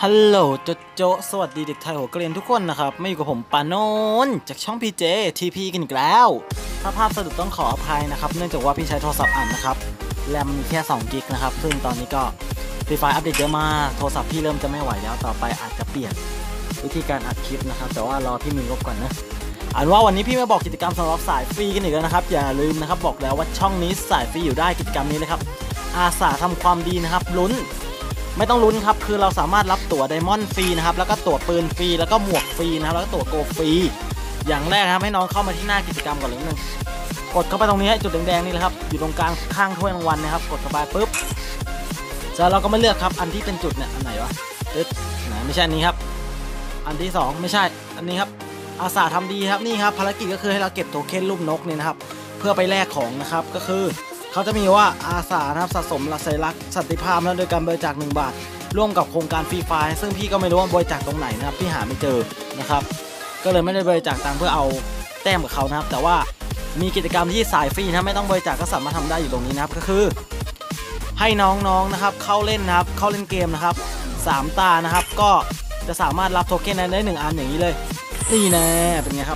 ฮัลโหลโจสวัสดีเด็กไทยหัวเกรียนทุกคนนะครับมาอยู่กับผมปานนท์จากช่อง PJ TP กันอีกแล้วถ้าภาพสะดุดต้องขออภัยนะครับเนื่องจากว่าพี่ใช้โทรศัพท์อันนะครับแรมมีแค่2 กิกนะครับซึ่งตอนนี้ก็ฟรีไฟล์อัปเดตเยอะมากโทรศัพท์พี่เริ่มจะไม่ไหวแล้วต่อไปอาจจะเปลี่ยนวิธีการอัดคลิปนะครับแต่ว่ารอพี่มีงบก่อนนะว่าวันนี้พี่มาบอกกิจกรรมสำหรับสายฟรีกันอีกแล้วนะครับอย่าลืมนะครับบอกแล้วว่าช่องนี้สายฟรีอยู่ได้กิจกรรมนี้เลยครับอาสาทำความดีนะครับลุ้นไม่ต้องลุ้นครับคือเราสามารถรับตั๋วไดมอนด์ฟรีนะครับแล้วก็ตั๋วปืนฟรีแล้วก็หมวกฟรีนะครับแล้วก็ตั๋วโกฟรีอย่างแรกครับให้น้องเข้ามาที่หน้ากิจกรรมก่อนเลยนึงกดเข้าไปตรงนี้จุดแดงๆนี่แหละครับอยู่ตรงกลางข้างถ้วยรางวัลนะครับกดเข้าไปปุ๊บแล้วเราก็มาเลือกครับอันที่เป็นจุดเนี่ยอันไหนวะไหนไม่ใช่อันนี้ครับอันที่2ไม่ใช่อันนี้ครับอาสาทำดีครับนี่ครับภารกิจก็คือให้เราเก็บโทเค็นรูปนกเนี่ยนะครับเพื่อไปแลกของนะครับก็คือเขาจะมีว่าอาสานะครับสะสมสัญลักษณ์สันติภาพนะโดยการบริจาค1 บาทร่วมกับโครงการฟรีไฟล์ซึ่งพี่ก็ไม่รู้ว่าบริจาคตรงไหนนะครับพี่หาไม่เจอนะครับก็เลยไม่ได้บริจาคตังค์เพื่อเอาแต้มกับเขานะครับแต่ว่ามีกิจกรรมที่สายฟรีนะไม่ต้องบริจาคก็สามารถทำได้อยู่ตรงนี้นะครับก็คือให้น้องๆนะครับเข้าเล่นนะครับเข้าเล่นเกมนะครับ3 ตานะครับก็จะสามารถรับโทเค็นได้1 อันอย่างนี้เลยนี่แน่เป็นไงครับ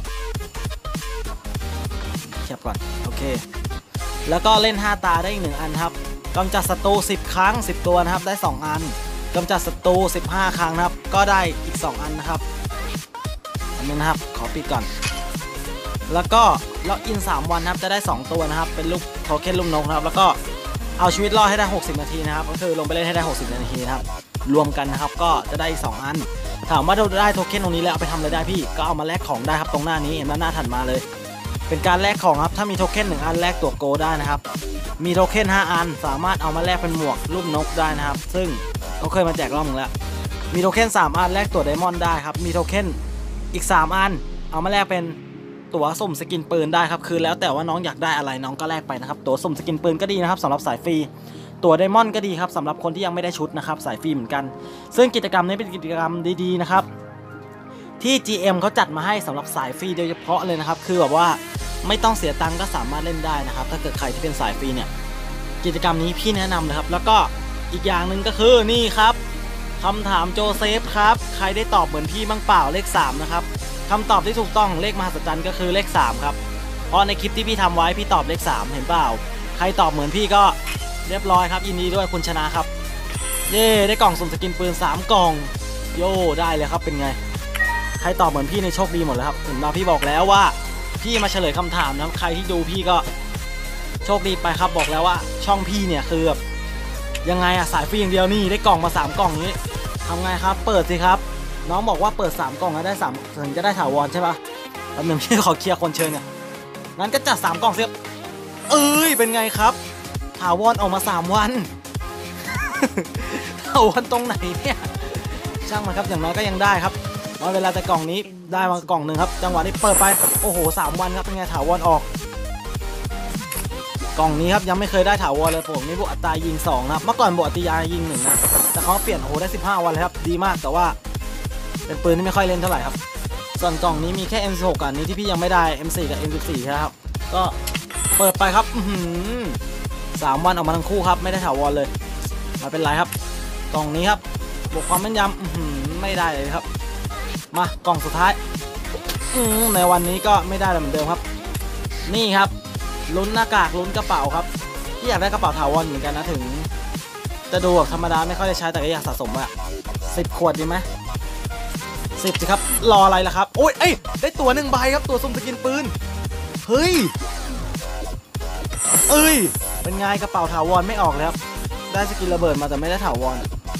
เทียบก่อนโอเคแล้วก็เล่น5 ตาได้อีก1 อันครับกำจัดศัตรู10 ครั้ง10 ตัวนะครับได้2 อันกำจัดศัตรู15 ครั้งนะครับก็ได้อีก2 อันนะครับอันนี้นะครับขอปิดก่อนแล้วก็ล็อกอิน3 วันนะครับจะได้2 ตัวนะครับเป็นลูกโทเค็นลูกนกนะครับแล้วก็เอาชีวิตรอดให้ได้60 นาทีนะครับก็คือลงไปเล่นให้ได้60 นาทีนะครับรวมกันนะครับก็จะได้อีก2 อันถามว่าเราได้โทเค็นตรงนี้แล้วเอาไปทำอะไรได้พี่ก็เอามาแลกของได้ครับตรงหน้านี้เห็นหน้าถัดมาเลยเป็นการแลกของครับถ้ามีโทเค็น1 อันแลกตัวโกได้นะครับมีโทเค็น5 อันสามารถเอามาแลกเป็นหมวกรูปนกได้นะครับซึ่งเขาเคยมาแจกรอบนึงแล้วมีโทเค็น3 อันแลกตัวไดมอนด์ได้ครับมีโทเค็นอีก3 อันเอามาแลกเป็นตั๋วสุ่มสกินปืนได้ครับคือแล้วแต่ว่าน้องอยากได้อะไรน้องก็แลกไปนะครับตั๋วสุ่มสกินปืนก็ดีนะครับสำหรับสายฟรีตั๋วไดมอนด์ก็ดีครับสำหรับคนที่ยังไม่ได้ชุดนะครับสายฟรีเหมือนกันซึ่งกิจกรรมนี้เป็นกิจกรรมดีๆนะครับที่ GM เขาจัดมาให้สำหรับสายฟรีโดยเฉพาะเลยนะครับคือแบบว่าไม่ต้องเสียตังค์ก็สามารถเล่นได้นะครับถ้าเกิดใครที่เป็นสายฟรีเนี่ยกิจกรรมนี้พี่แนะนำเลยครับแล้วก็อีกอย่างหนึ่งก็คือนี่ครับคำถามโจเซฟครับใครได้ตอบเหมือนพี่บ้างเปล่าเลข3นะครับคำตอบที่ถูกต้องของเลขมหัศจรรย์ก็คือเลข3ครับเพราะในคลิปที่พี่ทำไว้พี่ตอบเลข3เห็นเปล่าใครตอบเหมือนพี่ก็เรียบร้อยครับยินดีด้วยคุณชนะครับเย้ได้กล่องสุ่มสกินปืน3 กล่องโย่ได้เลยครับเป็นไงใครตอบเหมือนพี่ในโชคดีหมดเลยครับเห็นป่ะพี่บอกแล้วว่าพี่มาเฉลยคำถามนะใครที่ดูพี่ก็โชคดีไปครับบอกแล้วว่าช่องพี่เนี่ยคือแบบยังไงอะสายฟรีอย่างเดียวนี่ได้กล่องมา3 กล่องนี้ทำไงครับเปิดสิครับน้องบอกว่าเปิด3 กล่องแล้วได้3ถึงจะได้ถาวรใช่ปะแป๊บนึงพี่ขอเคลียร์คนเชิญเนี่ยงั้นก็จัด3 กล่องเสียเป็นไงครับถาวรออกมา3 วัน ถาวรตรงไหนเนี่ยช่างมันครับอย่างน้อยก็ยังได้ครับเวลาแต่กล่องนี้ได้มากล่องหนึ่งครับจังหวะนี้เปิดไปโอ้โห3 วันครับเป็นไงถาวรออกกล่องนี้ครับยังไม่เคยได้ถาวรเลยผมนี่บวกอัตรายิง2นะครับเมื่อก่อนบวกอัตรายิง1นะแต่เขาเปลี่ยนโอ้โหได้15 วันเลยครับดีมากแต่ว่าเป็นปืนที่ไม่ค่อยเล่นเท่าไหร่ครับส่วนกล่องนี้มีแค่ M16 กันนี้ที่พี่ยังไม่ได้ M4 กับ M14 ครับก็เปิดไปครับ3 วันออกมาทั้งคู่ครับไม่ได้ถาวรเลยไม่เป็นไรครับกล่องนี้ครับบวกความแม่นยำไม่ได้เลยครับมากล่องสุดท้ายในวันนี้ก็ไม่ได้เหมือนเดิมครับนี่ครับลุ้นหน้ากากลุ้นกระเป๋าครับที่อยากได้กระเป๋าถาวรเหมือนกันนะถึงจะดูแบบธรรมดาไม่ค่อยได้ใช้แต่ก็อยากสะสมอะ10 ขวดดีไหม10สิครับรออะไรล่ะครับโอ้ยได้ตั๋ว1 ใบครับตั๋วสุ่มสกินปืนเฮ้ยเป็นไงกระเป๋าถาวรไม่ออกเลยครับได้สกินระเบิดมาแต่ไม่ได้ถาวร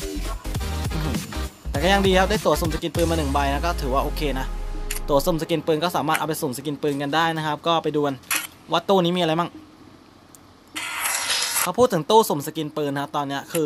แต่ก็ยังดีครับได้ตั๋วสุ่มสกินปืนมา1 ใบนะก็ถือว่าโอเคนะตั๋วสุ่มสกินปืนก็สามารถเอาไปสุ่มสกินปืนกันได้นะครับก็ไปดูกันว่าตู้นี้มีอะไรมั่งเขาพูดถึงตู้สุ่มสกินปืนนะครับตอนนี้คือ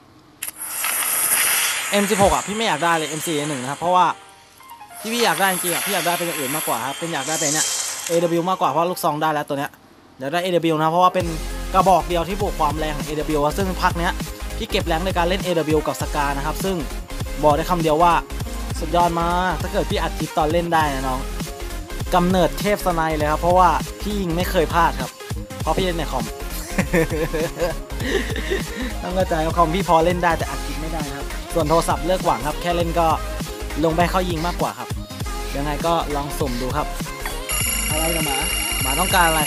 M16 อ่ะพี่ไม่อยากได้เลย M4A1 นะครับเพราะว่าที่พี่อยากได้จริงๆอ่ะพี่อยากได้เป็นอย่างอื่นมากกว่าครับเป็นอยากได้เป็นเนี่ย AW มากกว่าเพราะลูกซองได้แล้วตัวเนี้ยเดี๋ยวได้ AW นะเพราะว่าเป็นกระบอกเดียวที่บวกความแรงของ AW ซึ่งพักเนี้ยพี่เก็บแรงในการเล่น AW กับสกานะครับซึ่งบอกได้คำเดียวว่าสุดยอดมากถ้าเกิดพี่อัดคลิปตอนเล่นได้นะน้องกำเนิดเทพสไนเลยครับเพราะว่าพี่ยิงไม่เคยพลาดครับเพราะพี่เล่นในคอม ต้องเข้าใจว่าคอมพี่พอเล่นได้แต่อัดคลิปไม่ได้ครับ ส่วนส่วนโทรศัพท์เลิกหวังครับแค่เล่นก็ลงไปเข้ายิงมากกว่าครับยังไงก็ลองสุ่มดูครับอะไรนะหมาต้องการอะไร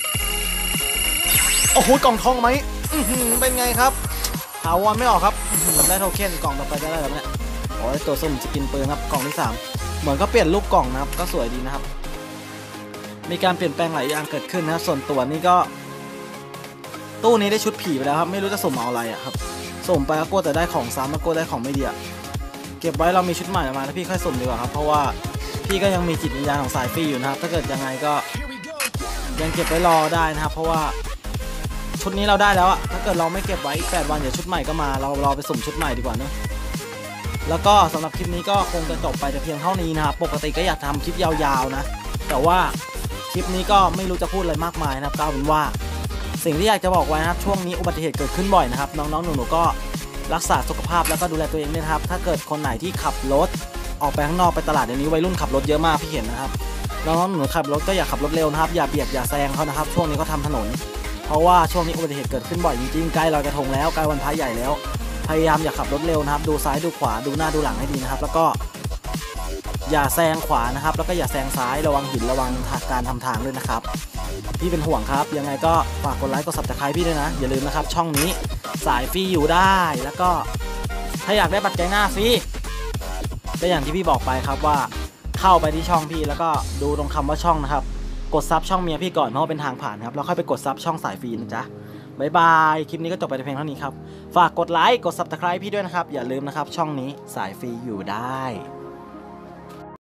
โอ้โหกล่องทองไหมเป็นไงครับถาวรไม่ออกครับได้โทเค็นกล่องต่อไปได้แล้วเนี่ยโอ้ยตัวสุ่มสกินปืนครับกล่องที่3เหมือนก็เปลี่ยนรูปกล่องนะครับก็สวยดีนะครับมีการเปลี่ยนแปลงหลายอย่างเกิดขึ้นนะครับส่วนตัวนี้ก็ตู้นี้ได้ชุดผีไปแล้วครับไม่รู้จะสุ่มเอาอะไรอะครับสุ่มไปก็กลัวแต่ได้ของซ้ำแล้วกลัวได้ของไม่ดีเก็บไว้เรามีชุดใหม่มาแล้วพี่ค่อยสุ่มดีกว่าครับเพราะว่าพี่ก็ยังมีจิตวิญญาณของสายฟรีอยู่นะครับถ้าเกิดยังไงก็ยังเก็บไว้รอได้นะครับเพราะว่าชุดนี้เราได้แล้วอะถ้าเกิดเราไม่เก็บไว้อีก8 วันเดี๋ยวชุดใหม่ก็มาเรารอไปสุ่มชุดใหม่ดีกว่าเนอะแล้วก็สำหรับคลิปนี้ก็คงจะจบไปแต่เพียงเท่านี้นะครับปกติก็อยากทำคลิปยาวๆนะแต่ว่าคลิปนี้ก็ไม่รู้จะพูดอะไรมากมายนะครับก็เอาเป็นว่าสิ่งที่อยากจะบอกไว้นะครับช่วงนี้อุบัติเหตุเกิดขึ้นบ่อยนะครับน้องๆหนูๆก็รักษาสุขภาพแล้วก็ดูแลตัวเองด้วยนะครับถ้าเกิดคนไหนที่ขับรถออกไปข้างนอกไปตลาดเดี๋ยวนี้วัยรุ่นขับรถเยอะมากพี่เห็นนะครับน้องๆหนูๆขับรถก็อย่าขับรถเร็วนะครับอย่าเบียดอย่าแซงเขานะครับช่วงนี้เขาทำถนนเพราะว่าช่วงนี้อุบัติเหตุเกิดขึ้นบ่อยจริงๆใกล้ลอยกระทงแล้วใกล้วันพระใหญ่แล้วพยายามอย่าขับรถเร็วนะครับดูซ้ายดูขวาดูหน้าดูหลังให้ดีนะครับแล้วก็อย่าแซงขวานะครับแล้วก็อย่าแซงซ้ายระวังหินระวังการทำทางด้วยนะครับพี่เป็นห่วงครับยังไงก็ฝากกดไลค์กด Subscribe พี่ด้วยนะอย่าลืมนะครับช่องนี้สายฟรีอยู่ได้แล้วก็ถ้าอยากได้บัตรแกงหน้าฟรีก็อย่างที่พี่บอกไปครับว่าเข้าไปที่ช่องพี่แล้วก็ดูตรงคำว่าช่องนะครับกดซับช่องเมียพี่ก่อนเพราะว่าเป็นทางผ่านครับแล้วค่อยไปกดซับช่องสายฟรีนะจ๊ะบ๊ายบายคลิปนี้ก็จบไปแต่เพียงเท่านี้ครับฝากกดไลค์กด Subscribe พี่ด้วยนะครับอย่าลืมนะครับช่องนี้สายฟรีอยู่ได้